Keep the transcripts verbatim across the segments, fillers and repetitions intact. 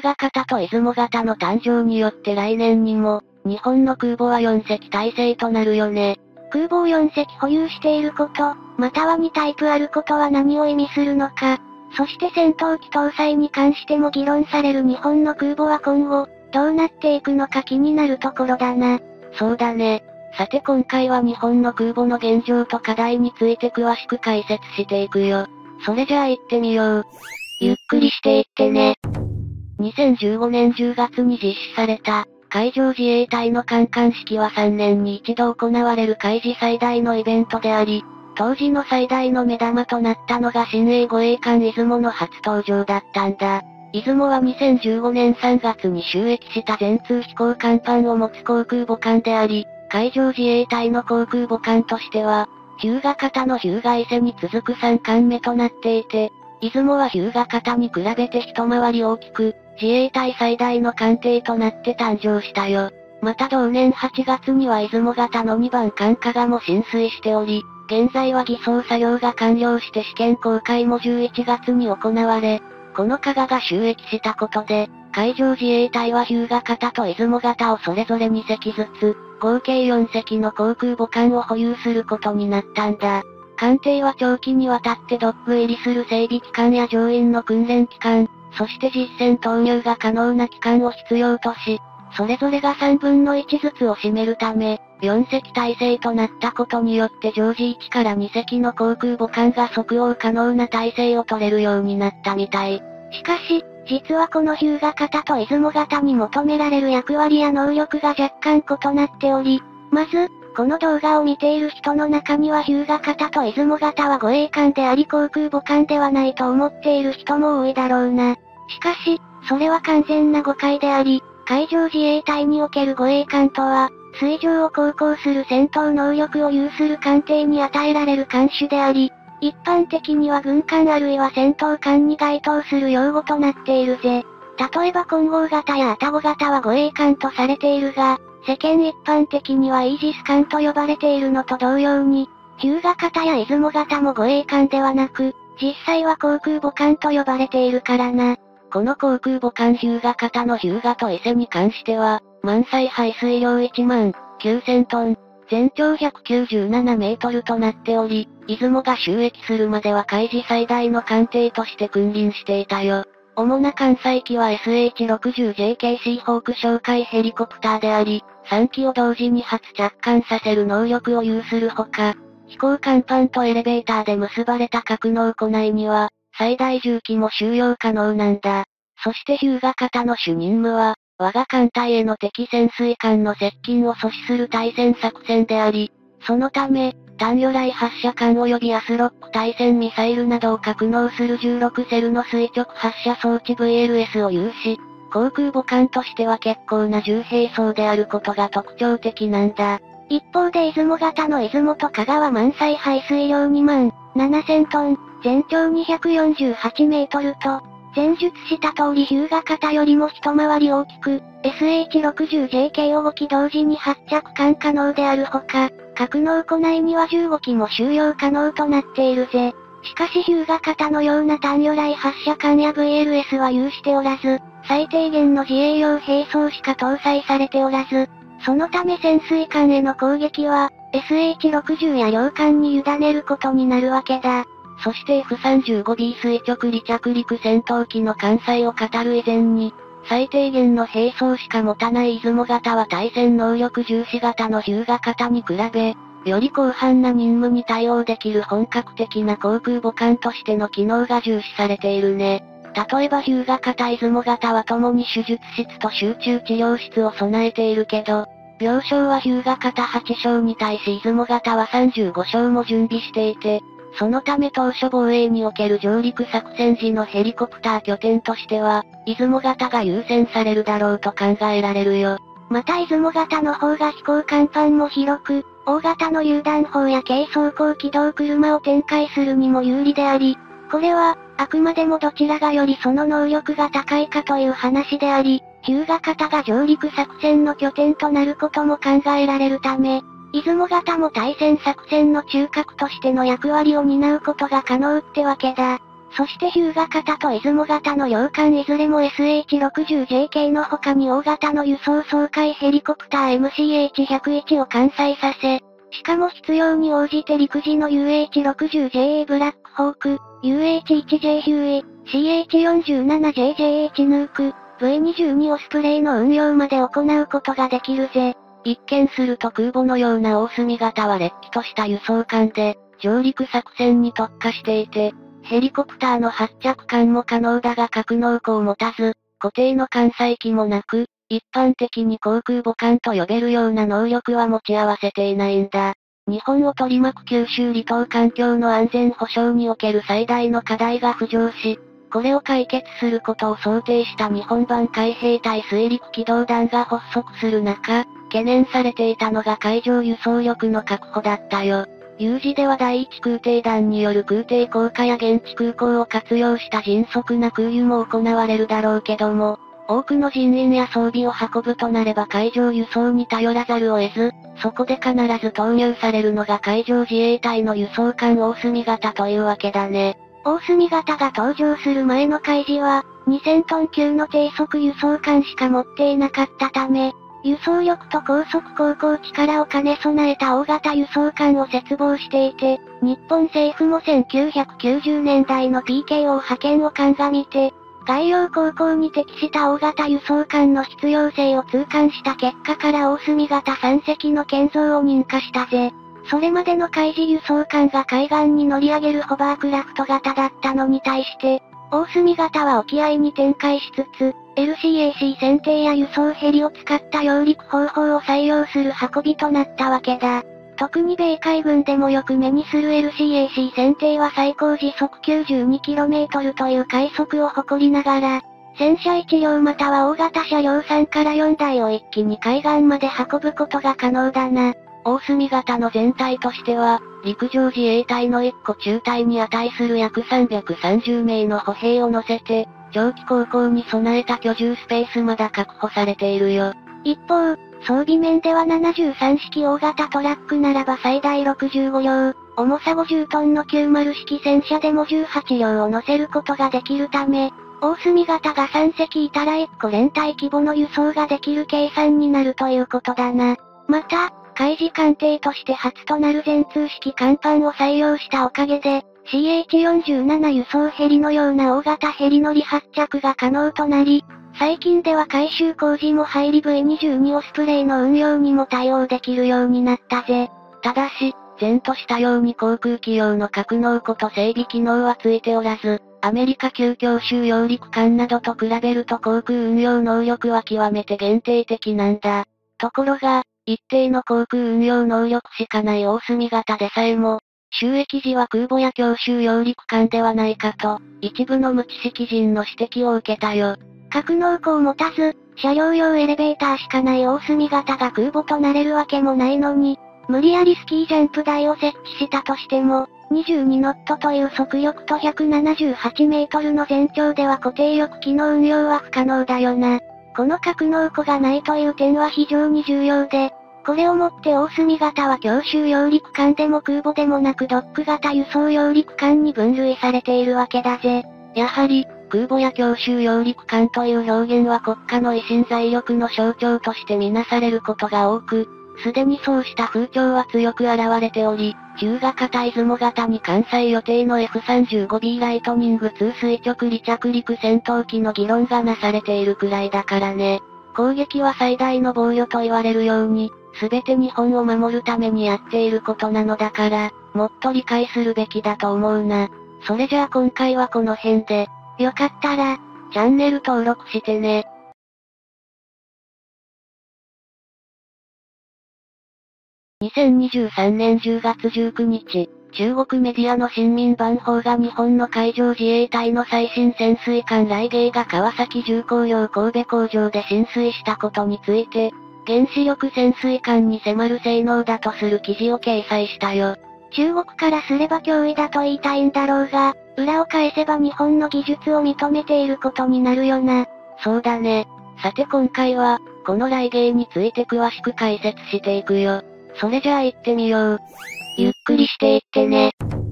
河型と出雲型の誕生によって来年にも、日本の空母はよんせき体制となるよね。 空母をよんせき保有していること、またはにタイプあることは何を意味するのか。そして戦闘機搭載に関しても議論される日本の空母は今後、どうなっていくのか気になるところだな。 そうだね。さて今回は日本の空母の現状と課題について詳しく解説していくよ。それじゃあ行ってみよう。 ゆっくりしていってね。 にせんじゅうごねんじゅうがつに実施された、海上自衛隊の観艦式はさんねんに一度行われる海自最大のイベントであり、当時の最大の目玉となったのが新鋭護衛艦出雲の初登場だったんだ。出雲はにせんじゅうごねんさんがつに就役した全通飛行甲板を持つ航空母艦であり、海上自衛隊の航空母艦としては、日向型の日向伊勢に続くさんかんめとなっていて、出雲は日向型に比べて一回り大きく、自衛隊最大の艦艇となって誕生したよ。また同年はちがつには出雲型のにばん艦加賀も進水しており、現在は偽装作業が完了して試験公開もじゅういちがつに行われ、この加賀が就役したことで、海上自衛隊は日向型と出雲型をそれぞれにせきずつ、合計よんせきの航空母艦を保有することになったんだ。艦艇は長期にわたってドック入りする整備期間や乗員の訓練期間、そして実戦投入が可能な期間を必要とし、それぞれがさんぶんのいちずつを占めるため、よんせき体制となったことによって常時いちからにせきの航空母艦が即応可能な体制を取れるようになったみたい。 しかし、実はこの日向型と出雲型に求められる役割や能力が若干異なっており、まず、この動画を見ている人の中には日向型と出雲型は護衛艦であり航空母艦ではないと思っている人も多いだろうな。しかし、それは完全な誤解であり、海上自衛隊における護衛艦とは、水上を航行する戦闘能力を有する艦艇に与えられる艦種であり、一般的には軍艦あるいは戦闘艦に該当する用語となっているぜ。例えば混合型や愛宕型は護衛艦とされているが、世間一般的にはイージス艦と呼ばれているのと同様に、日向型や出雲型も護衛艦ではなく、実際は航空母艦と呼ばれているからな。 この航空母艦日向型の日向と伊勢に関しては、満載排水量いちまんきゅうせんトン、全長ひゃくきゅうじゅうななメートルとなっており、出雲が就役するまでは海自最大の艦艇として君臨していたよ。主な艦載機は エスエイチろくじゅうジェーケーシー ホーク哨戒ヘリコプターであり、さんきを同時に発着艦させる能力を有するほか、飛行甲板とエレベーターで結ばれた格納庫内には、最大じゅうきも収容可能なんだ。そして日向型の主任務は、我が艦隊への敵潜水艦の接近を阻止する対戦作戦であり、そのため、単魚雷発射艦及びアスロック対戦ミサイルなどを格納するじゅうろくセルの垂直発射装置 ブイエルエス を有し、航空母艦としては結構な重兵装であることが特徴的なんだ。 一方で出雲型の出雲と加賀は満載排水量にまんななせんトン、全長にひゃくよんじゅうはちメートルと、前述した通り日向型よりも一回り大きく、エスエイチろくじゅうジェーケー をごき同時に発着艦可能であるほか、格納庫内にはじゅうごきも収容可能となっているぜ。しかし日向型のような単魚雷発射艦や ブイエルエス は有しておらず、最低限の自衛用兵装しか搭載されておらず、そのため潜水艦への攻撃は、エスエイチろくじゅう や両艦に委ねることになるわけだ。 そして エフさんじゅうごビー 垂直離着陸戦闘機の艦載を語る以前に、最低限の兵装しか持たない出雲型は対戦能力重視型の日向型に比べ、より広範な任務に対応できる本格的な航空母艦としての機能が重視されているね。例えば日向型出雲型は共に手術室と集中治療室を備えているけど、病床は日向型はちしょうに対し出雲型はさんじゅうごしょうも準備していて、そのため当初防衛における上陸作戦時のヘリコプター拠点としては、出雲型が優先されるだろうと考えられるよ。 また出雲型の方が飛行甲板も広く、大型の榴弾砲や軽装甲機動車を展開するにも有利であり、これは、あくまでもどちらがよりその能力が高いかという話であり、日向型が上陸作戦の拠点となることも考えられるため、出雲型も対戦作戦の中核としての役割を担うことが可能ってわけだ。 そして日向型と出雲型の両艦いずれも エスエイチろくじゅうジェーケー の他に大型の輸送掃海ヘリコプター エムシーエイチひゃくいち を艦載させ、しかも必要に応じて陸自の ユーエイチろくじゅうジェーエー ブラックホーク、ユーエイチワンジェー ヒューイ、シーエイチよんじゅうななジェージェーエイチ ヌーク、ブイにじゅうに オスプレイの運用まで行うことができるぜ。 一見すると空母のような大隅型はれっきとした輸送艦で、上陸作戦に特化していて、ヘリコプターの発着艦も可能だが格納庫を持たず、固定の艦載機もなく、一般的に航空母艦と呼べるような能力は持ち合わせていないんだ。日本を取り巻く九州離島環境の安全保障における最大の課題が浮上し、これを解決することを想定した日本版海兵隊水陸機動団が発足する中、懸念されていたのが海上輸送力の確保だったよ。有事では第一空挺団による空挺降下や現地空港を活用した迅速な空輸も行われるだろうけども、多くの人員や装備を運ぶとなれば海上輸送に頼らざるを得ず、そこで必ず投入されるのが海上自衛隊の輸送艦大隅型というわけだね。 大隅型が登場する前の海事は、にせんトン級の低速輸送艦しか持っていなかったため、輸送力と高速航行力を兼ね備えた大型輸送艦を切望していて、日本政府もせんきゅうひゃくきゅうじゅうねんだいの ピーケーオー 派遣を鑑みて、外洋航行に適した大型輸送艦の必要性を痛感した結果から大隅型さん隻の建造を認可したぜ。それまでの海事輸送艦が海岸に乗り上げるホバークラフト型だったのに対して、大隅型は沖合に展開しつつ、エルシーエーシー 船艇や輸送ヘリを使った揚陸方法を採用する運びとなったわけだ。特に米海軍でもよく目にする エルシーエーシー 船艇は最高時速 きゅうじゅうにキロメートル という快速を誇りながら、戦車いち両または大型車両さんからよんだいを一気に海岸まで運ぶことが可能だな。 大隅型の全体としては、陸上自衛隊のいっこ中隊に値する約さんびゃくさんじゅうめいの歩兵を乗せて、長期航行に備えた居住スペースまだ確保されているよ。 一方、装備面ではななじゅうさん式大型トラックならば最大ろくじゅうごりょう、重さごじゅうトンのきゅうじゅう式戦車でもじゅうはちりょうを乗せることができるため、大隅型がさん隻いたらいっこ連隊規模の輸送ができる計算になるということだな。また、海事艦艇として初となる全通式甲板を採用したおかげで、シーエイチよんじゅうなな 輸送ヘリのような大型ヘリ乗り発着が可能となり、最近では改修工事も入り ブイにじゅうに オスプレイの運用にも対応できるようになったぜ。 ただし、前としたように航空機用の格納庫と整備機能はついておらず、アメリカ級強襲揚陸艦などと比べると航空運用能力は極めて限定的なんだ。ところが、一定の航空運用能力しかない大隅型でさえも、収益時は空母や強襲揚陸艦ではないかと、一部の無知識人の指摘を受けたよ。 格納庫を持たず、車両用エレベーターしかない大隅型が空母となれるわけもないのに、無理やりスキージャンプ台を設置したとしても、にじゅうにノットという速力とひゃくななじゅうはちメートルの全長では固定翼機の運用は不可能だよな。この格納庫がないという点は非常に重要で、これをもって大隅型は強襲揚陸艦でも空母でもなくドック型輸送揚陸艦に分類されているわけだぜ。 やはり、空母や強襲揚陸艦という表現は国家の維新財力の象徴としてみなされることが多く、すでにそうした風潮は強く現れており、中型出雲型に艦載予定の エフさんじゅうごビー ライトニングツー垂直離着陸戦闘機の議論がなされているくらいだからね。攻撃は最大の防御と言われるように、すべて日本を守るためにやっていることなのだから、もっと理解するべきだと思うな。それじゃあ今回はこの辺で、 よかったら、 チャンネル登録してね。にせんにじゅうさんねんじゅうがつじゅうくにち、中国メディアの新民版報が日本の海上自衛隊の最新潜水艦雷芸が川崎重工業神戸工場で浸水したことについて、原子力潜水艦に迫る性能だとする記事を掲載したよ。 中国からすれば脅威だと言いたいんだろうが、裏を返せば日本の技術を認めていることになるよな。 そうだね。さて今回は、この雷芸について詳しく解説していくよ。それじゃあ行ってみよう。 ゆっくりしていってね。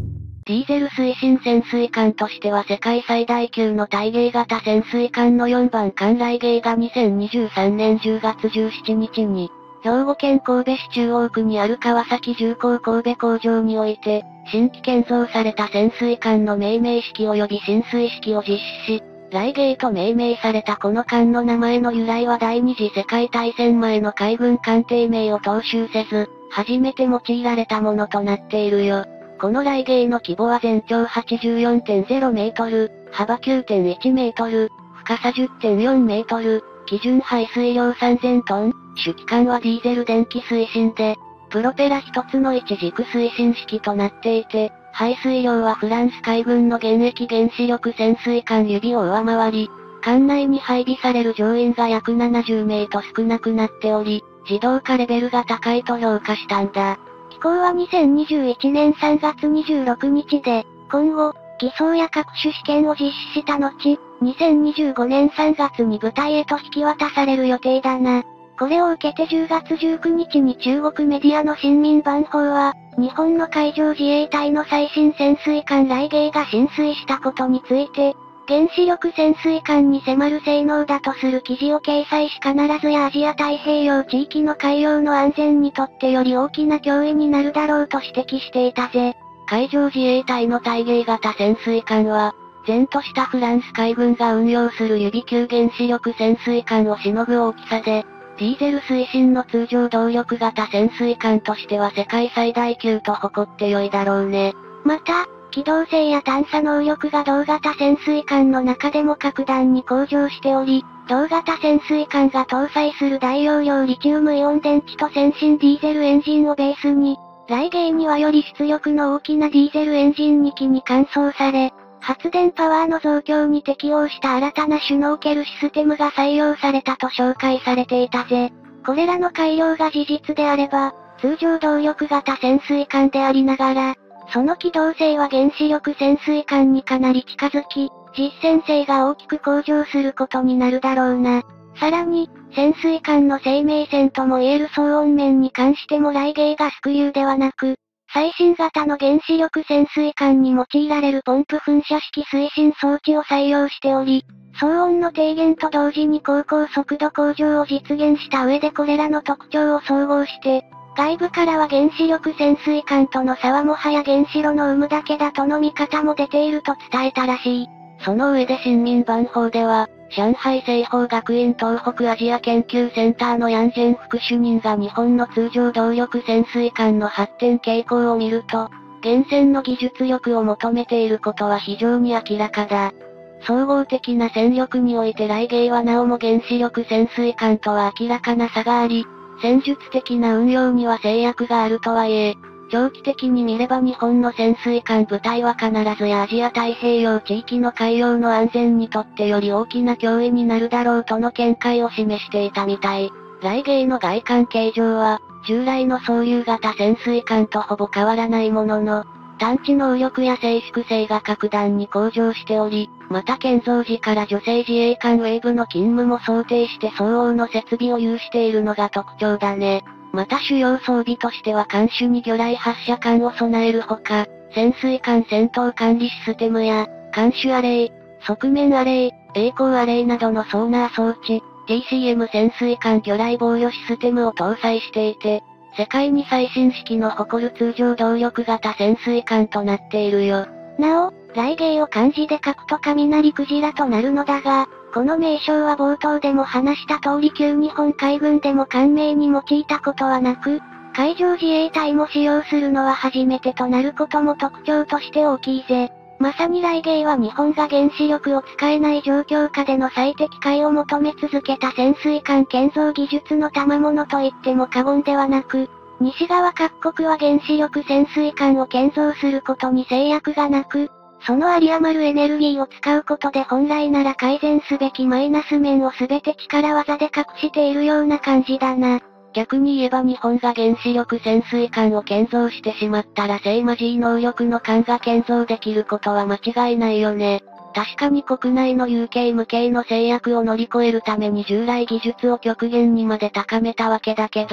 ディーゼル推進潜水艦としては世界最大級の対芸型潜水艦のよんばん艦雷芸がにせんにじゅうさんねんじゅうがつじゅうしちにちに、兵庫県神戸市中央区にある川崎重工神戸工場において、新規建造された潜水艦の命名式及び進水式を実施し、雷芸と命名されたこの艦の名前の由来は第二次世界大戦前の海軍艦艇名を踏襲せず、初めて用いられたものとなっているよ。この雷芸の規模は全長 はちじゅうよんてんゼロメートル、幅 きゅうてんいちメートル、深さ じゅってんよんメートル、基準排水量さんぜんトン、主機関はディーゼル電気推進で、プロペラ一つの一軸推進式となっていて、排水量はフランス海軍の現役原子力潜水艦指を上回り、艦内に配備される乗員が約ななじゅうめいと少なくなっており、自動化レベルが高いと評価したんだ。 機構はにせんにじゅういちねんさんがつにじゅうろくにちで、今後、偽装や各種試験を実施した後、にせんにじゅうごねんさんがつに部隊へと引き渡される予定だな。これを受けてじゅうがつじゅうくにちに中国メディアの新民番報は、日本の海上自衛隊の最新潜水艦雷芸が浸水したことについて、原子力潜水艦に迫る性能だとする記事を掲載し必ずやアジア太平洋地域の海洋の安全にとってより大きな脅威になるだろうと指摘していたぜ。 海上自衛隊の対芸型潜水艦は、前としたフランス海軍が運用する指級原子力潜水艦をしのぐ大きさで、ディーゼル推進の通常動力型潜水艦としては世界最大級と誇って良いだろうね。 また、機動性や探査能力が同型潜水艦の中でも格段に向上しており、同型潜水艦が搭載する大容量リチウムイオン電池と先進ディーゼルエンジンをベースに、雷芸にはより出力の大きなディーゼルエンジンにきに換装され、発電パワーの増強に適応した新たなシュノーケルシステムが採用されたと紹介されていたぜ。これらの改良が事実であれば、通常動力型潜水艦でありながら、その機動性は原子力潜水艦にかなり近づき、実戦性が大きく向上することになるだろうな。さらに、潜水艦の生命線ともいえる騒音面に関しても雷芸がスクリューではなく、最新型の原子力潜水艦に用いられるポンプ噴射式推進装置を採用しており、騒音の低減と同時に航行速度向上を実現した上でこれらの特徴を総合して、外部からは原子力潜水艦との差はもはや原子炉の有無だけだとの見方も出ていると伝えたらしい。 その上で新民番報では、上海西方学院東北アジア研究センターのヤンジェン副主任が日本の通常動力潜水艦の発展傾向を見ると、源泉の技術力を求めていることは非常に明らかだ。総合的な戦力において雷芸はなおも原子力潜水艦とは明らかな差があり、戦術的な運用には制約があるとはいえ、長期的に見れば日本の潜水艦部隊は必ずやアジア太平洋地域の海洋の安全にとってより大きな脅威になるだろうとの見解を示していたみたい。雷芸の外観形状は、従来の総流型潜水艦とほぼ変わらないものの、探知能力や静粛性が格段に向上しており、また建造時から女性自衛官ウェーブの勤務も想定して相応の設備を有しているのが特徴だね。また主要装備としては艦首に魚雷発射管を備えるほか、潜水艦戦闘管理システムや、艦首アレイ、側面アレイ、栄光アレイなどのソーナー装置、ティーシーエム 潜水艦魚雷防御システムを搭載していて、世界に最新式の誇る通常動力型潜水艦となっているよ。 なお、雷芸を漢字で書くと雷クジラとなるのだが、この名称は冒頭でも話した通り旧日本海軍でも艦名に用いたことはなく、海上自衛隊も使用するのは初めてとなることも特徴として大きいぜ。まさに雷芸は日本が原子力を使えない状況下での最適解を求め続けた潜水艦建造技術の賜物と言っても過言ではなく、西側各国は原子力潜水艦を建造することに制約がなく、その有り余るエネルギーを使うことで本来なら改善すべきマイナス面をすべて力技で隠しているような感じだな。 逆に言えば日本が原子力潜水艦を建造してしまったらセイマジー能力の艦が建造できることは間違いないよね。確かに国内の有形無形の制約を乗り越えるために従来技術を極限にまで高めたわけだけど、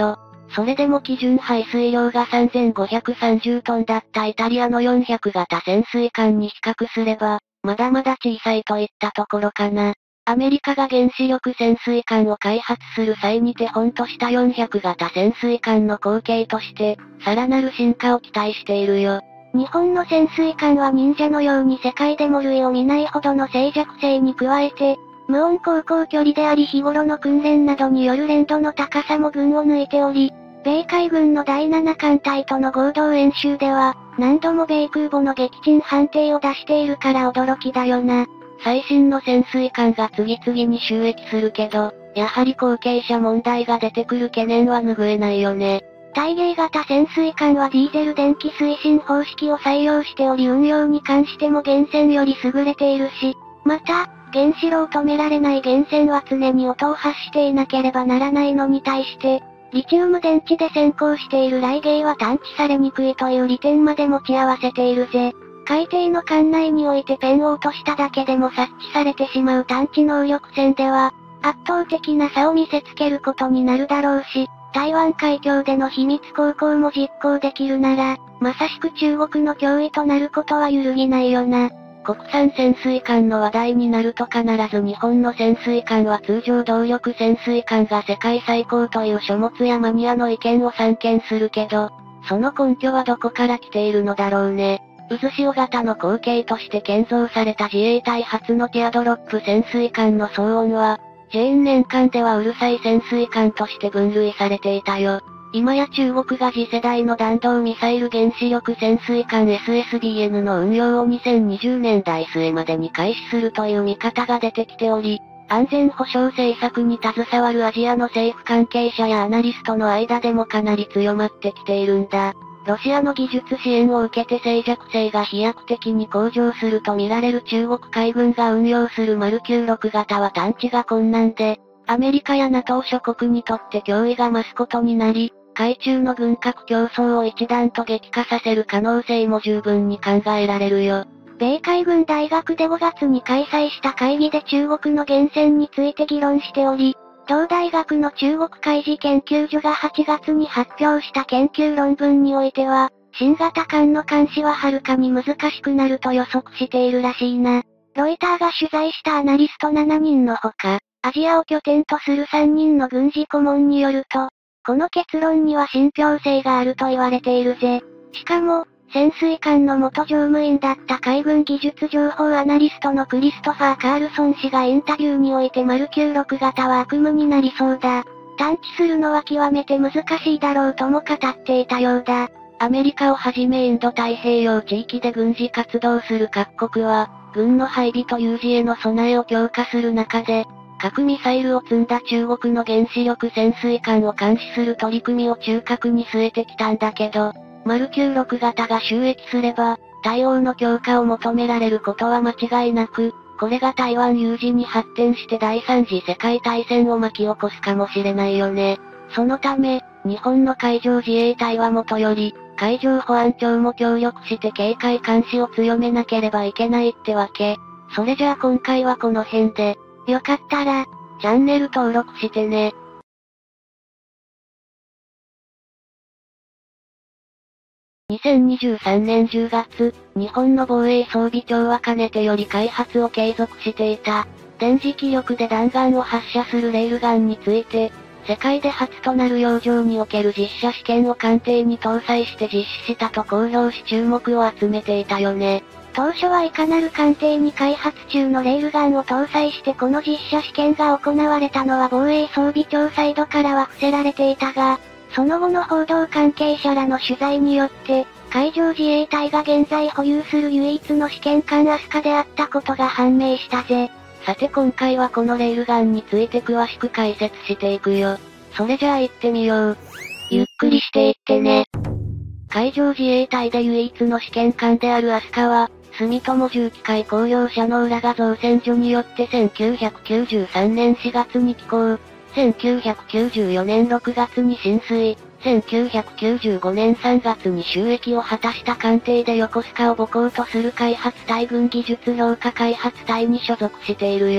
それでも基準排水量がさんぜんごひゃくさんじゅうトンだったイタリアのよんひゃく型潜水艦に比較すれば、まだまだ小さいといったところかな。アメリカが原子力潜水艦を開発する際に手本としたよんひゃく型潜水艦の後継として、さらなる進化を期待しているよ。 日本の潜水艦は忍者のように世界でも類を見ないほどの静寂性に加えて、無音航行距離であり日頃の訓練などによる連度の高さも群を抜いており、米海軍のだいなな艦隊との合同演習では、何度も米空母の撃沈判定を出しているから驚きだよな。 最新の潜水艦が次々に就役するけど、やはり後継者問題が出てくる懸念は拭えないよね。 大芸型潜水艦はディーゼル電気推進方式を採用しており運用に関しても原潜より優れているし、また、原子炉を止められない原潜は常に音を発していなければならないのに対して、リチウム電池で先行している雷芸は探知されにくいという利点まで持ち合わせているぜ。海底の艦内においてペンを落としただけでも察知されてしまう探知能力戦では、圧倒的な差を見せつけることになるだろうし、台湾海峡での秘密航行も実行できるなら、まさしく中国の脅威となることは揺るぎないよな。 国産潜水艦の話題になると必ず日本の潜水艦は通常動力潜水艦が世界最高という書物やマニアの意見を散見するけど、その根拠はどこから来ているのだろうね。渦潮型の後継として建造された自衛隊初のティアドロップ潜水艦の騒音は、ジェーン年間ではうるさい潜水艦として分類されていたよ。今や中国が次世代の弾道ミサイル原子力潜水艦 エスエスビーエヌ の運用をにせんにじゅうねんだい末までに開始するという見方が出てきており、安全保障政策に携わるアジアの政府関係者やアナリストの間でもかなり強まってきているんだ。ロシアの技術支援を受けて静寂性が飛躍的に向上すると見られる中国海軍が運用するマルきゅうじゅうろく型は探知が困難で、アメリカや ナトー 諸国にとって脅威が増すことになり、海中の軍拡競争を一段と激化させる可能性も十分に考えられるよ。 米海軍大学でごがつに開催した会議で中国の源泉について議論しており、同大学の中国海事研究所がはちがつに発表した研究論文においては、新型艦の監視ははるかに難しくなると予測しているらしいな。ロイターが取材したアナリストななにんのほか、アジアを拠点とするさんにんの軍事顧問によると、この結論には信憑性があると言われているぜ。しかも、潜水艦の元乗務員だった海軍技術情報アナリストのクリストファー・カールソン氏がインタビューにおいてマルきゅうじゅうろく型は悪夢になりそうだ。探知するのは極めて難しいだろうとも語っていたようだ。 アメリカをはじめインド太平洋地域で軍事活動する各国は、軍の配備と有事への備えを強化する中で、核ミサイルを積んだ中国の原子力潜水艦を監視する取り組みを中核に据えてきたんだけど、マルきゅうじゅうろく型が就役すれば、対応の強化を求められることは間違いなく、これが台湾有事に発展して第三次世界大戦を巻き起こすかもしれないよね。そのため、日本の海上自衛隊はもとより、海上保安庁も協力して警戒監視を強めなければいけないってわけ。それじゃあ今回はこの辺で、よかったら、チャンネル登録してね。にせんにじゅうさんねんじゅうがつ、日本の防衛装備庁はかねてより開発を継続していた、電磁気力で弾丸を発射するレールガンについて、世界で初となる洋上における実射試験を艦艇に搭載して実施したと公表し注目を集めていたよね。 当初はいかなる艦艇に開発中のレールガンを搭載してこの実射試験が行われたのは防衛装備庁サイドからは伏せられていたが、その後の報道関係者らの取材によって、海上自衛隊が現在保有する唯一の試験艦アスカであったことが判明したぜ。 さて今回はこのレールガンについて詳しく解説していくよ。それじゃあ行ってみよう。ゆっくりしていってね。海上自衛隊で唯一の試験艦であるアスカは、住友重機械工業社の浦賀造船所によってせんきゅうひゃくきゅうじゅうさんねんしがつに起工、せんきゅうひゃくきゅうじゅうよねんろくがつに進水、せんきゅうひゃくきゅうじゅうごねんさんがつに就役を果たした艦艇で横須賀を母港とする開発隊軍技術評価開発隊に所属しているよ。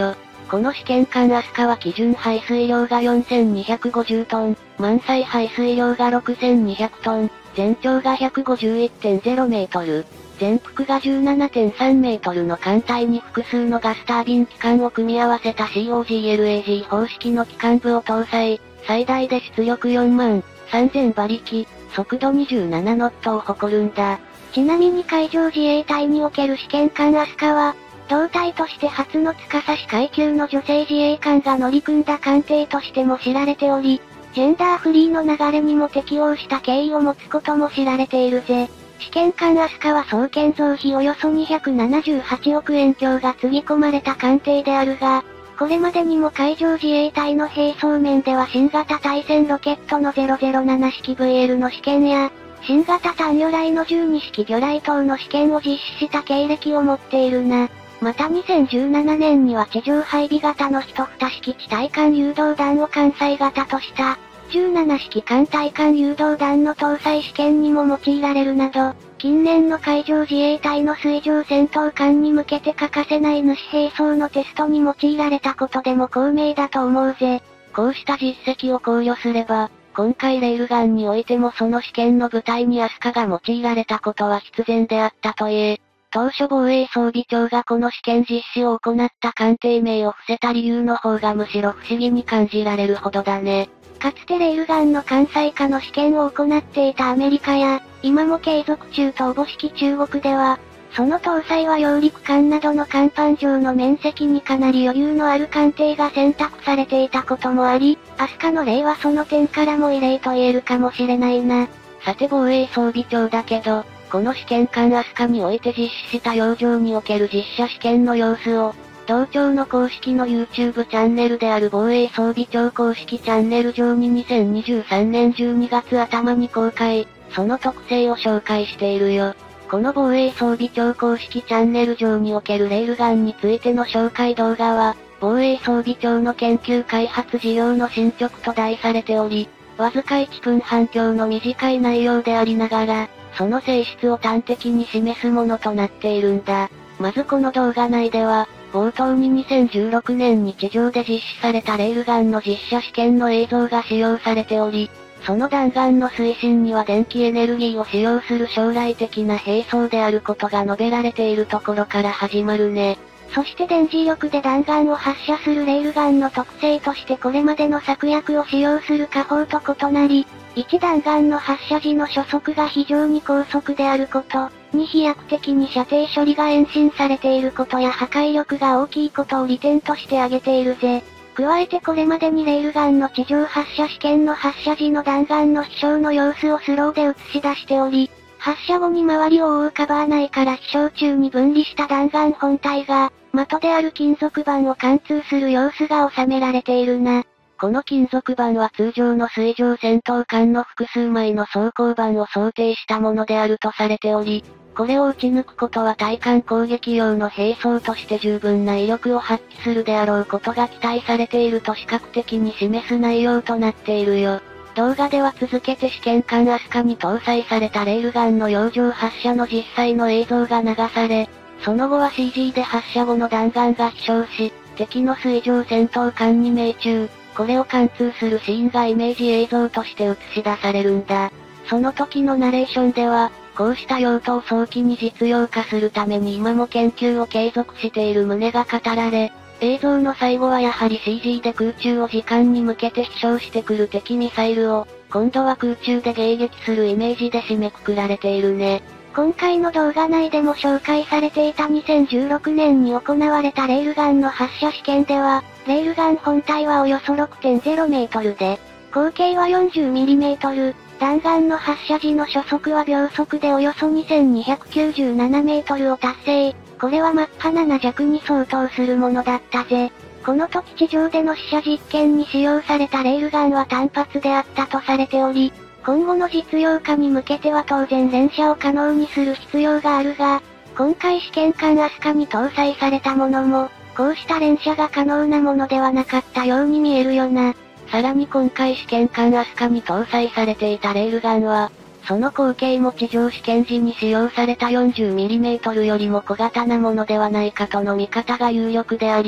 この試験管アスカは基準排水量がよんせんにひゃくごじゅうトン、満載排水量がろくせんにひゃくトン、全長が ひゃくごじゅういってんゼロメートル、全幅が じゅうななてんさんメートルの艦隊に複数のガスタービン機関を組み合わせた シーオージーエルエージー 方式の機関部を搭載、最大で出力よんまんさんぜんばりき、速度にじゅうななノットを誇るんだ。 ちなみに海上自衛隊における試験艦アスカは、同隊として初の司司階級の女性自衛官が乗り組んだ艦艇としても知られており、ジェンダーフリーの流れにも適応した経緯を持つことも知られているぜ。試験艦アスカは総建造費およそにひゃくななじゅうはちおくえん強がつぎ込まれた艦艇であるが、これまでにも海上自衛隊の兵装面では新型対戦ロケットのゼロゼロななしき ブイエル の試験や、新型単魚雷のじゅうにしき魚雷等の試験を実施した経歴を持っているな。またにせんじゅうななねんには地上配備型のいち、に式地対艦誘導弾を艦載型とした、じゅうななしき艦対艦誘導弾の搭載試験にも用いられるなど、近年の海上自衛隊の水上戦闘艦に向けて欠かせない主兵装のテストに用いられたことでも高明だと思うぜ。 こうした実績を考慮すれば、今回レールガンにおいてもその試験の舞台にアスカが用いられたことは必然であったと言え、当初防衛装備庁がこの試験実施を行った艦艇名を伏せた理由の方がむしろ不思議に感じられるほどだね。 かつてレールガンの艦載化の試験を行っていたアメリカや、今も継続中とおぼしき中国では、その搭載は揚陸艦などの甲板上の面積にかなり余裕のある艦艇が選択されていたこともあり、アスカの例はその点からも異例と言えるかもしれないな。 さて防衛装備庁だけど、この試験艦アスカにおいて実施した洋上における実写試験の様子を、同庁の公式の YouTube チャンネルである防衛装備庁公式チャンネル上ににせんにじゅうさんねんじゅうにがつ頭に公開、その特性を紹介しているよ。この防衛装備庁公式チャンネル上におけるレールガンについての紹介動画は、防衛装備庁の研究開発事業の進捗と題されており、わずかいっぷんはん強の短い内容でありながら、その性質を端的に示すものとなっているんだ。まずこの動画内では、冒頭ににせんじゅうろくねんに地上で実施されたレールガンの実写試験の映像が使用されており、その弾丸の推進には電気エネルギーを使用する将来的な兵装であることが述べられているところから始まるね。 そして電磁力で弾丸を発射するレールガンの特性としてこれまでの策略を使用する火砲と異なり、いち弾丸の発射時の初速が非常に高速であること、に飛躍的に射程処理が延伸されていることや破壊力が大きいことを利点として挙げているぜ。加えてこれまでにレールガンの地上発射試験の発射時の弾丸の飛翔の様子をスローで映し出しており、発射後に周りを覆うカバー内から飛翔中に分離した弾丸本体が、的である金属板を貫通する様子が収められているな。 この金属板は通常の水上戦闘艦の複数枚の装甲板を想定したものであるとされており、これを撃ち抜くことは対艦攻撃用の兵装として十分な威力を発揮するであろうことが期待されていると視覚的に示す内容となっているよ。動画では続けて試験艦アスカに搭載されたレールガンの洋上発射の実際の映像が流され、その後は シージー で発射後の弾丸が飛翔し、敵の水上戦闘艦に命中、これを貫通するシーンがイメージ映像として映し出されるんだ。その時のナレーションでは、こうした用途を早期に実用化するために今も研究を継続している旨が語られ、映像の最後はやはり シージー で空中を時間に向けて飛翔してくる敵ミサイルを、今度は空中で迎撃するイメージで締めくくられているね。 今回の動画内でも紹介されていたにせんじゅうろくねんに行われたレールガンの発射試験では、レールガン本体はおよそ ろくてんゼロメートルで、口径は よんじゅうミリメートル、弾丸の発射時の初速は秒速でおよそにせんにひゃくきゅうじゅうななメートルを達成。これはマッハなな弱に相当するものだったぜ。この時地上での試射実験に使用されたレールガンは単発であったとされており、今後の実用化に向けては当然連射を可能にする必要があるが、今回試験艦アスカに搭載されたものも、こうした連射が可能なものではなかったように見えるよな。 さらに今回試験艦アスカに搭載されていたレールガンは、その口径も地上試験時に使用された よんじゅうミリメートル よりも小型なものではないかとの見方が有力であり、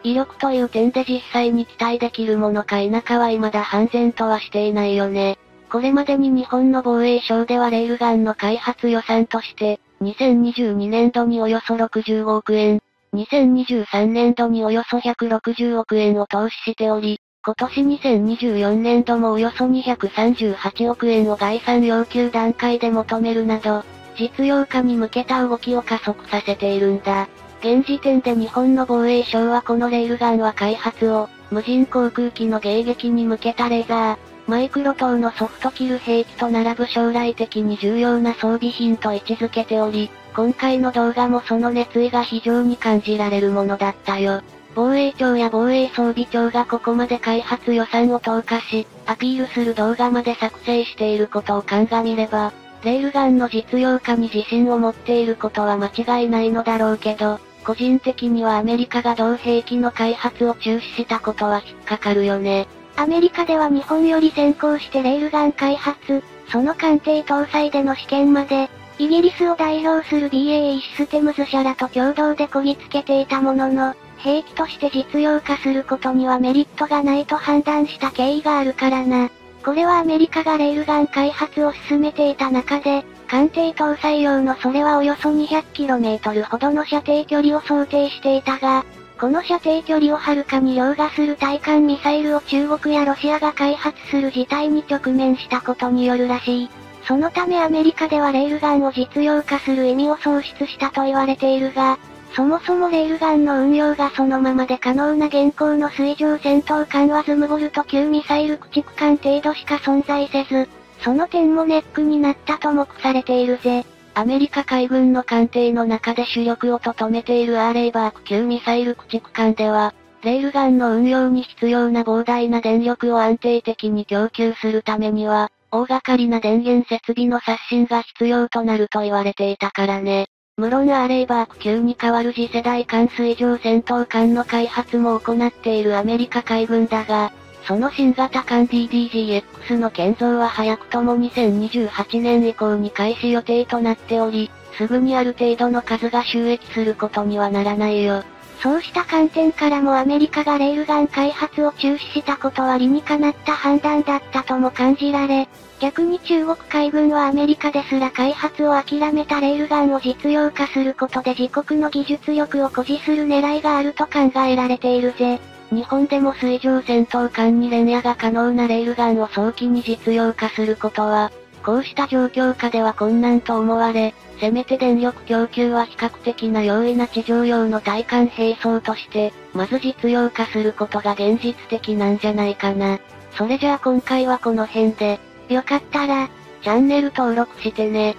威力という点で実際に期待できるものか否かは未だ判然とはしていないよね。これまでに日本の防衛省ではレールガンの開発予算として、にせんにじゅうにねんどにおよそろくじゅうごおくえん、にせんにじゅうさんねんどにおよそひゃくろくじゅうおくえんを投資しており、今年にせんにじゅうよねんどもおよそにひゃくさんじゅうはちおくえんを概算要求段階で求めるなど、実用化に向けた動きを加速させているんだ。現時点で日本の防衛省はこのレールガンは開発を、無人航空機の迎撃に向けたレーザー、マイクロ等のソフトキル兵器と並ぶ将来的に重要な装備品と位置づけており、今回の動画もその熱意が非常に感じられるものだったよ。防衛庁や防衛装備庁がここまで開発予算を投下し、アピールする動画まで作成していることを鑑みれば、レールガンの実用化に自信を持っていることは間違いないのだろうけど、個人的にはアメリカが同兵器の開発を中止したことは引っかかるよね。 アメリカでは日本より先行してレールガン開発、その艦艇搭載での試験まで、イギリスを代表する ビーエーイー システムズ社らと共同でこぎつけていたものの、兵器として実用化することにはメリットがないと判断した経緯があるからな。これはアメリカがレールガン開発を進めていた中で、艦艇搭載用のそれはおよそ にひゃくキロメートル ほどの射程距離を想定していたが、この射程距離をはるかに凌駕する対艦ミサイルを中国やロシアが開発する事態に直面したことによるらしい。そのためアメリカではレールガンを実用化する意味を喪失したと言われているが、そもそもレールガンの運用がそのままで可能な現行の水上戦闘艦はズムボルト級ミサイル駆逐艦程度しか存在せず、その点もネックになったと目されているぜ。 アメリカ海軍の艦艇の中で主力を務めているアーレイバーク級ミサイル駆逐艦では、レールガンの運用に必要な膨大な電力を安定的に供給するためには、大掛かりな電源設備の刷新が必要となると言われていたからね。無論アーレイバーク級に代わる次世代艦水上戦闘艦の開発も行っているアメリカ海軍だが、その新型艦 ディーディージーエックス の建造は早くともにせんにじゅうはちねん以降に開始予定となっており、すぐにある程度の数が収益することにはならないよ。 そうした観点からもアメリカがレールガン開発を中止したことは理にかなった判断だったとも感じられ、逆に中国海軍はアメリカですら開発を諦めたレールガンを実用化することで自国の技術力を誇示する狙いがあると考えられているぜ。 日本でも水上戦闘艦に連夜が可能なレールガンを早期に実用化することは、こうした状況下では困難と思われ、せめて電力供給は比較的な容易な地上用の対艦兵装として、まず実用化することが現実的なんじゃないかな。それじゃあ今回はこの辺で、 よかったら、 チャンネル登録してね。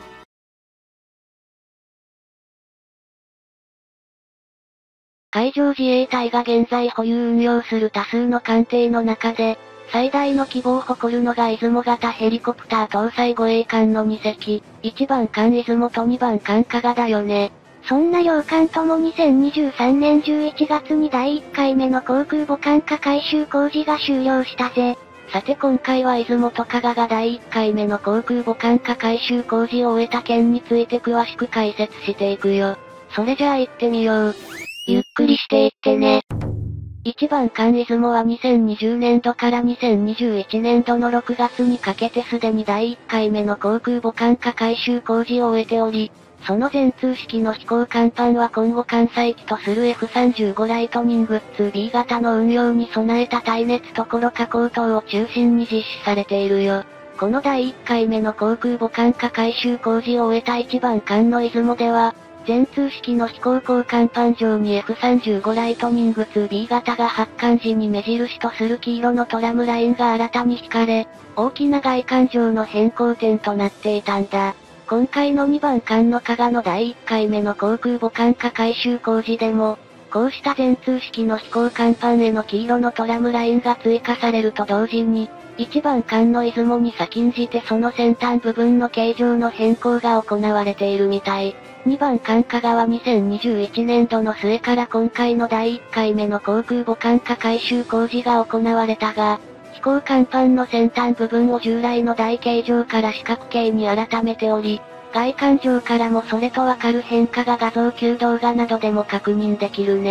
海上自衛隊が現在保有運用する多数の艦艇の中で、最大の規模を誇るのが出雲型ヘリコプター搭載護衛艦のにせき、いちばん艦出雲とにばん艦加賀だよね。 そんな両艦ともにせんにじゅうさんねんじゅういちがつにだいいっかいめの航空母艦化改修工事が終了したぜ。 さて今回は出雲と加賀がだいいっかいめの航空母艦化改修工事を終えた件について詳しく解説していくよ。それじゃあ行ってみよう。 ゆっくりしていってね。 いちばん艦出雲はにせんにじゅうねんどからにせんにじゅういちねんどのろくがつにかけてすでにだいいっかいめの航空母艦化改修工事を終えており、その全通式の飛行甲板は今後艦載機とする エフさんじゅうご ライトニング ツービー 型の運用に備えた耐熱ところ加工等を中心に実施されているよ。このだいいっかいめの航空母艦化改修工事を終えたいちばん艦の出雲では、全通式の飛行甲甲板上に エフさんじゅうご ライトニング ツービー 型が発艦時に目印とする黄色のトラムラインが新たに引かれ、大きな外観上の変更点となっていたんだ。今回のにばん艦の加賀のだいいっかいめの航空母艦化改修工事でも、こうした全通式の飛行甲板への黄色のトラムラインが追加されると同時に、いちばん艦の出雲に先んじてその先端部分の形状の変更が行われているみたい。にばん艦加賀はにせんにじゅういちねんどの末から今回のだいいっかいめの航空母艦化改修工事が行われたが、飛行甲板の先端部分を従来の台形状から四角形に改めており、外観上からもそれとわかる変化が画像級動画などでも確認できるね。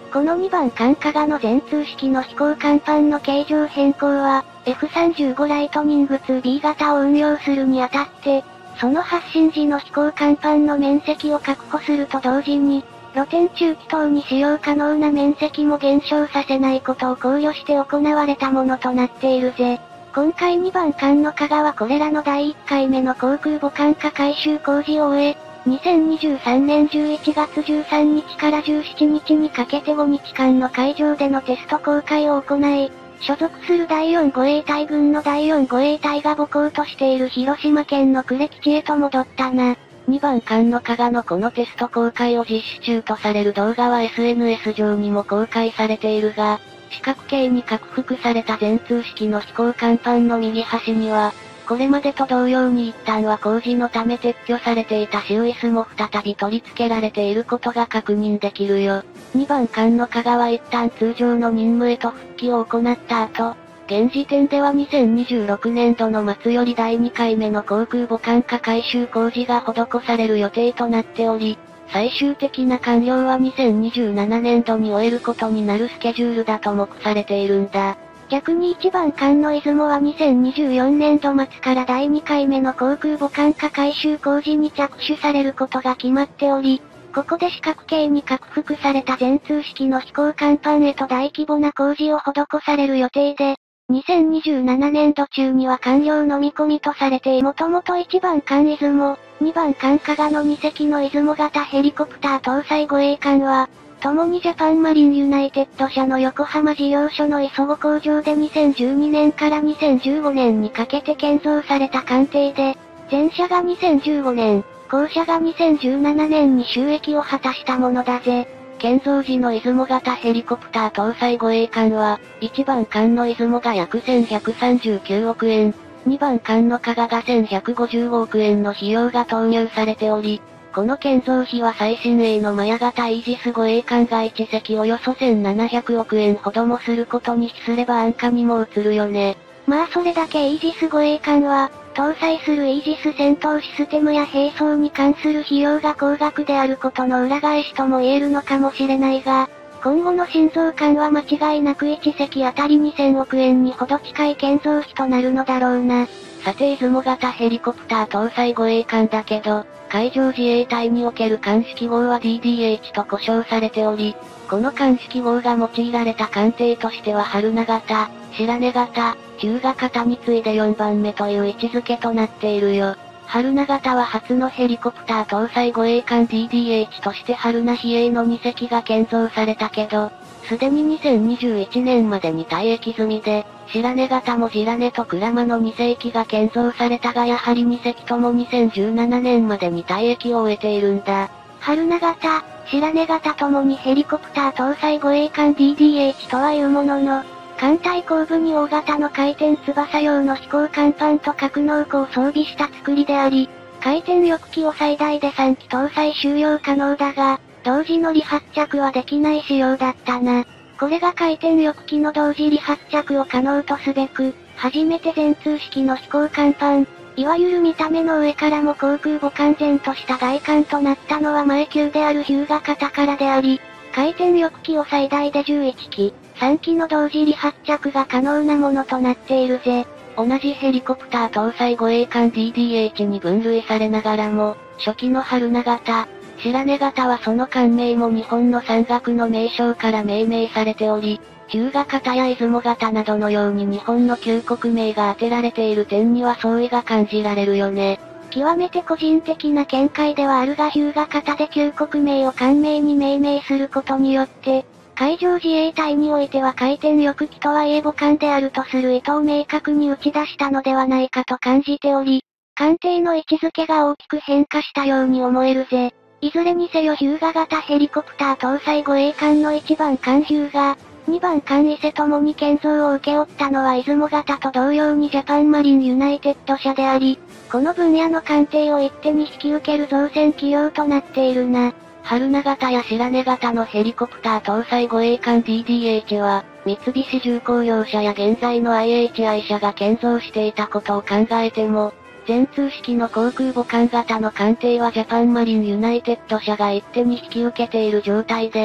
このにばん艦加賀の全通式の飛行甲板の形状変更は、エフさんじゅうご ライトニング ツービー 型を運用するにあたって、その発進時の飛行甲板の面積を確保すると同時に、露天中気筒に使用可能な面積も減少させないことを考慮して行われたものとなっているぜ。今回にばん艦の加賀はこれらのだいいっかいめの航空母艦化改修工事を終え、にせんにじゅうさんねんじゅういちがつじゅうさんにちからじゅうしちにちにかけてごにちかんの海上でのテスト航海を行い、所属するだいよん護衛隊軍のだいよん護衛隊が母港としている広島県の呉基地へと戻ったな。 にばん艦の加賀のこのテスト航海を実施中とされる動画は エスエヌエス 上にも公開されているが、四角形に拡幅された全通式の飛行甲板の右端には、これまでと同様に一旦は工事のため撤去されていたシウイスも再び取り付けられていることが確認できるよ。にばん艦の加賀は一旦通常の任務へと復帰を行った後、現時点ではにせんにじゅうろくねんどの末よりだいにかいめの航空母艦化改修工事が施される予定となっており、最終的な完了はにせんにじゅうななねんどに終えることになるスケジュールだと目されているんだ。 逆にいちばん艦の出雲はにせんにじゅうよねんど末からだいにかいめの航空母艦化改修工事に着手されることが決まっており、ここで四角形に拡幅された全通式の飛行甲板へと大規模な工事を施される予定で、にせんにじゅうななねんど中には完了の見込みとされてもともといちばん艦出雲、にばん艦加賀のにせきの出雲型ヘリコプター搭載護衛艦は、共にジャパンマリンユナイテッド社の横浜事業所の磯子工場でにせんじゅうにねんからにせんじゅうごねんにかけて建造された艦艇で、前者がにせんじゅうごねん、後者がにせんじゅうななねんに就役を果たしたものだぜ。 建造時の出雲型ヘリコプター搭載護衛艦は、いちばん艦の出雲が約せんひゃくさんじゅうきゅうおくえん、にばん艦の加賀がせんひゃくごじゅうごおくえんの費用が投入されており、この建造費は最新鋭のマヤ型イージス護衛艦がいちせきおよそせんななひゃくおくえんほどもすることに比すれば安価にも映るよね。 まあそれだけイージス護衛艦は、搭載するイージス戦闘システムや兵装に関する費用が高額であることの裏返しとも言えるのかもしれないが、今後の新造艦は間違いなくいちせきあたりにせんおくえんにほど近い建造費となるのだろうな。 さて出雲型ヘリコプター搭載護衛艦だけど、海上自衛隊における艦式号は ディーディーエイチ と呼称されており、この艦式号が用いられた艦艇としては春名型、白根型、日向型に次いでよんばんめという位置づけとなっているよ。春名型は初のヘリコプター搭載護衛艦 ディーディーエイチ として春名比叡のにせきが建造されたけど、すでににせんにじゅういちねんまでに退役済みで、白根型も白根と鞍馬のにせいきが建造されたがやはりにせきともにせんじゅうななねんまでに退役を終えているんだ。 春名型、白根型ともにヘリコプター搭載護衛艦 ディーディーエイチ とはいうものの、艦隊後部に大型の回転翼用の飛行甲板と格納庫を装備した作りであり、回転翼機を最大でさんき搭載収容可能だが、同時の離発着はできない仕様だったな。これが回転翼機の同時離発着を可能とすべく、初めて全通式の飛行甲板、いわゆる見た目の上からも航空母艦然とした外観となったのは前級である日向型からであり、回転翼機を最大でじゅういっき、さんきの同時離発着が可能なものとなっているぜ。 同じヘリコプター搭載護衛艦 ディーディーエイチ に分類されながらも、初期の春名型、白根型はその艦名も日本の山岳の名称から命名されており、日向型や出雲型などのように日本の旧国名が当てられている点には相違が感じられるよね。 極めて個人的な見解ではあるが日向型で旧国名を艦名に命名することによって、海上自衛隊においては回転翼機とはいえ母艦であるとする意図を明確に打ち出したのではないかと感じており、艦艇の位置づけが大きく変化したように思えるぜ。いずれにせよ日向型ヘリコプター搭載護衛艦のいちばん艦日向、にばん艦伊勢ともに建造を請け負ったのは出雲型と同様にジャパンマリンユナイテッド社であり、この分野の艦艇を一手に引き受ける造船企業となっているな。 春名型や白根型のヘリコプター搭載護衛艦 ディーディーエイチ は、三菱重工業社や現在の アイエイチアイ 社が建造していたことを考えても、全通式の航空母艦型の艦艇はジャパンマリンユナイテッド社が一手に引き受けている状態で、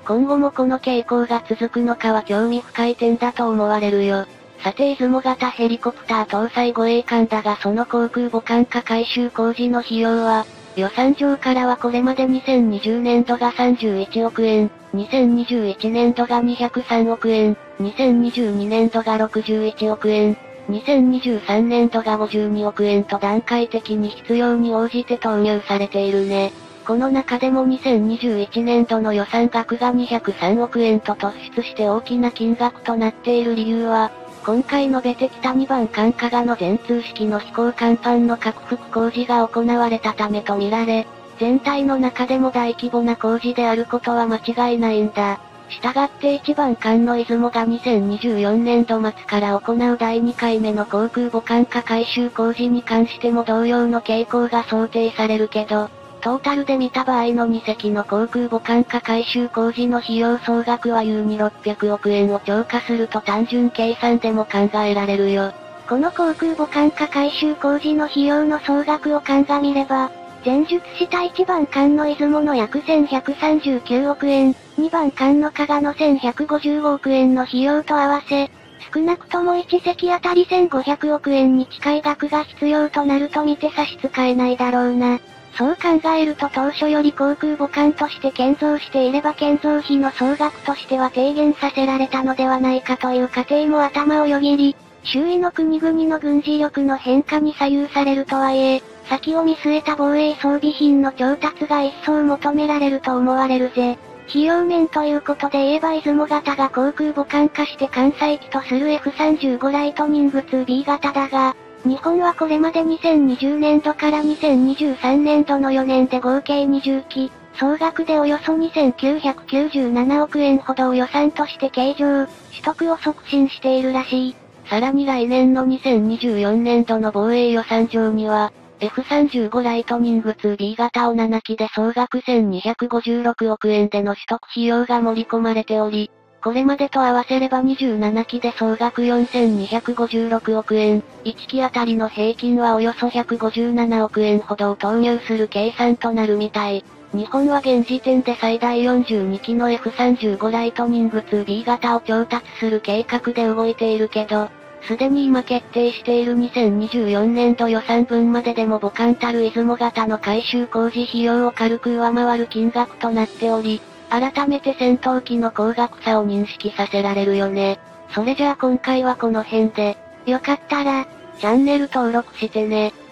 今後もこの傾向が続くのかは興味深い点だと思われるよ。さて出雲型ヘリコプター搭載護衛艦だがその航空母艦化改修工事の費用は、予算上からはこれまでにせんにじゅうねんどがさんじゅういちおくえん、にせんにじゅういちねんどがにひゃくさんおくえん、にせんにじゅうにねんどがろくじゅういちおくえん、にせんにじゅうさんねんどがごじゅうにおくえんと段階的に必要に応じて投入されているね。この中でもにせんにじゅういちねんどの予算額がにひゃくさんおくえんと突出して大きな金額となっている理由は、今回述べてきたにばん艦加賀の全通式の飛行甲板の拡幅工事が行われたためとみられ、全体の中でも大規模な工事であることは間違いないんだ。したがっていちばん艦の出雲がにせんにじゅうよねんど末から行うだいにかいめの航空母艦化改修工事に関しても同様の傾向が想定されるけど、トータルで見た場合のにせきの航空母艦化改修工事の費用総額は優にろっぴゃくおくえんを超過すると単純計算でも考えられるよ。 この航空母艦化改修工事の費用の総額を鑑みれば、前述したいちばん艦の出雲の約せんひゃくさんじゅうきゅうおくえん、にばん艦の加賀のせんひゃくごじゅうごおくえんの費用と合わせ、少なくともいちせきあたりせんごひゃくおくえんに近い額が必要となると見て差し支えないだろうな。そう考えると当初より航空母艦として建造していれば建造費の総額としては低減させられたのではないかという過程も頭をよぎり、周囲の国々の軍事力の変化に左右されるとはいえ、先を見据えた防衛装備品の調達が一層求められると思われるぜ。費用面ということで言えば出雲型が航空母艦化して艦載機とする エフさんじゅうご ライトニング ツービー 型だが、日本はこれまでにせんにじゅうねんどからにせんにじゅうさんねんどのよねんで合計にじゅうき、総額でおよそにせんきゅうひゃくきゅうじゅうななおくえんほどを予算として計上、取得を促進しているらしい。 さらに来年のにせんにじゅうよねんどの防衛予算上には、エフさんじゅうご ライトニング ツービー 型をななきで総額せんにひゃくごじゅうろくおくえんでの取得費用が盛り込まれており、これまでと合わせればにじゅうななきで総額よんせんにひゃくごじゅうろくおくえん、いっきあたりの平均はおよそひゃくごじゅうななおくえんほどを投入する計算となるみたい。日本は現時点で最大よんじゅうにきの エフさんじゅうご ライトニング ツービー 型を調達する計画で動いているけど、すでに今決定しているにせんにじゅうよねんど予算分まででも母艦たる出雲型の改修工事費用を軽く上回る金額となっており、改めて戦闘機の高額さを認識させられるよね。それじゃあ今回はこの辺で、 よかったら、 チャンネル登録してね。